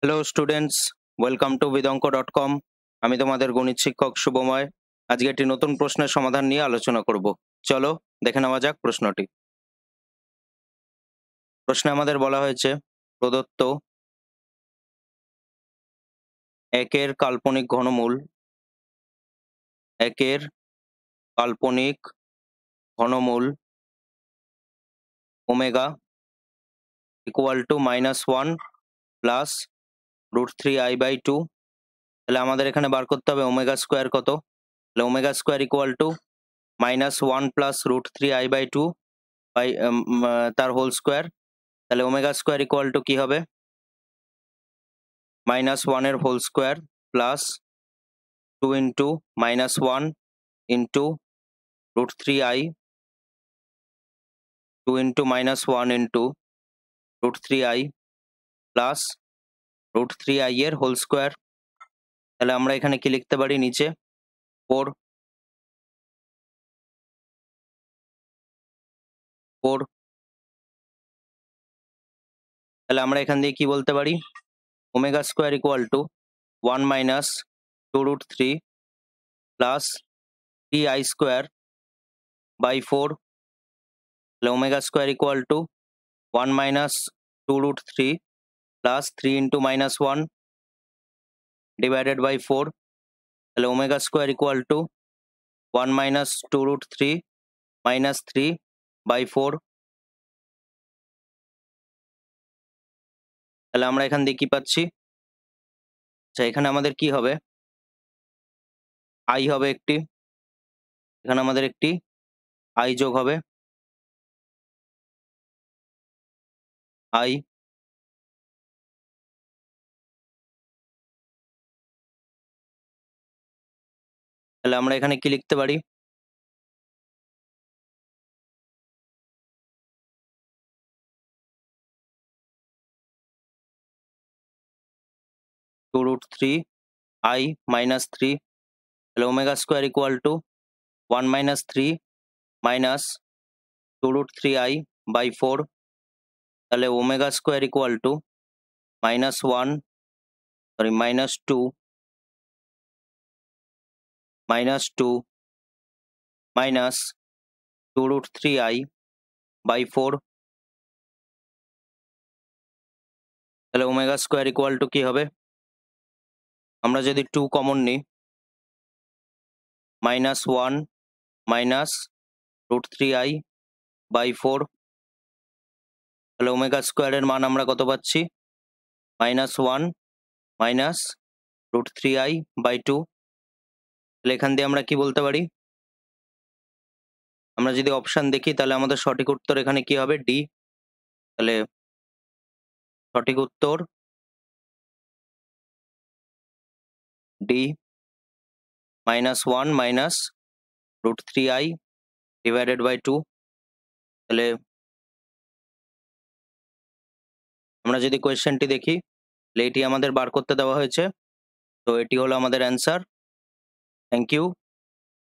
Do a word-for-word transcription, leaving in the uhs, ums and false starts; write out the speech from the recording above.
Hello students, welcome to বিদঙ্ক dot com. আমি তোমাদের গণিত শিক্ষক শুভময়। আজকে একটি নতুন প্রশ্নের সমাধান নিয়ে আলোচনা করব। চলো দেখে নেওয়া যাক প্রশ্নটি। প্রশ্নে আমাদের বলা হয়েছে, প্রদত্ত একের কাল্পনিক ঘনমূল একের কাল্পনিক ঘনমূল omega equal to minus one plus root three i by two. তাহলে আমাদের এখানে বার করতে হবে ওমেগা স্কোয়ার কত। তাহলে omega square equal to minus one plus root three i by two by তার হোল স্কোয়ার। তাহলে ওমেগা স্কোয়ার ইকুয়াল টু কি হবে, মাইনাস ওয়ানের whole square plus two into minus one into root three i, two into minus one into root three i plus root three i এর whole square. তাহলে আমরা এখানে কি লিখতে পারি, নিচে ফোর ফোর তাহলে আমরা এখান দিয়ে কি বলতে পারি, omega square equal to one minus two root three plus three i square by four. তাহলে omega square equal to one minus two root three plus three into minus one divided by four. তাহলে omega square equal to one minus two root three minus three by four. তাহলে আমরা এখান দিয়ে কি পাচ্ছি, আচ্ছা এখানে আমাদের কি হবে, আই হবে একটি, এখানে আমাদের একটি আই যোগ হবে, আই তাহলে আমরা এখানে কি লিখতে পারি, two root three i minus three. তাহলে omega square equal to one minus three minus two root three i by four. তাহলে omega square equal to minus one sorry minus two minus two minus two root three i by four. তাহলে omega square equal to কি হবে, আমরা যদি two common নিই, minus one minus root three i by four. তাহলে omega স্কোয়ারের মান আমরা কত পাচ্ছি, minus one minus root three i by two. তাহলে এখান দিয়ে আমরা কি বলতে পারি, আমরা যদি অপশান দেখি তাহলে আমাদের সঠিক উত্তর এখানে কি হবে, ডি। তাহলে সঠিক উত্তর D, minus one minus root three i divided by two. তাহলে আমরা যদি কোয়েশ্চেনটি দেখি, তাহলে এটি আমাদের বার করতে দেওয়া হয়েছে, তো এটি হলো আমাদের অ্যান্সার। Thank you.